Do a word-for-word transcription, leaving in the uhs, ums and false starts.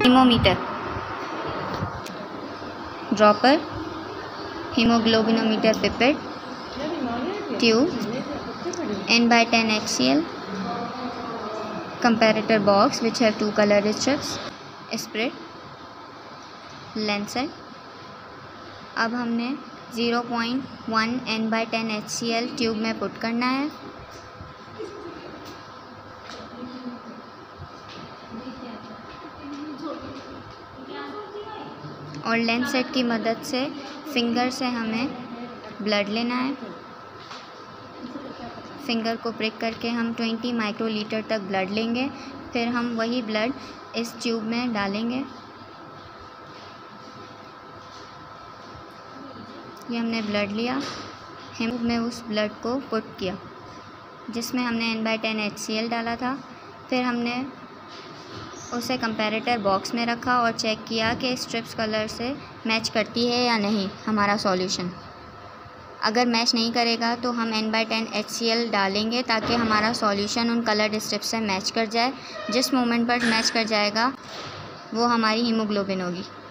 Haemometer, dropper, haemoglobinometer pipette, tube, N by ten H C l, comparator box which have two color strips, spirit, lancet. अब हमने zero point one N by ten H C l tube में put करना है। और Lancet की मदद से finger से हमें ब्लड लेना है। फिंगर को प्रिक करके हम ट्वेंटी माइक्रोलीटर तक ब्लड लेंगे। फिर हम वही ब्लड इस ट्यूब में डालेंगे। ये हमने ब्लड लिया, हम में उस ब्लड को पुट किया जिसमें हमने N by ten H C l डाला था। फिर हमने उसे कंपैरेटर बॉक्स में रखा और चेक किया कि स्ट्रिप्स कलर से मैच करती है या नहीं हमारा सॉल्यूशन। अगर मैच नहीं करेगा तो हम N by ten H C l डालेंगे ताकि हमारा सॉल्यूशन उन कलर्ड स्ट्रिप से मैच कर जाए। जिस मोमेंट पर मैच कर जाएगा वो हमारी हीमोग्लोबिन होगी।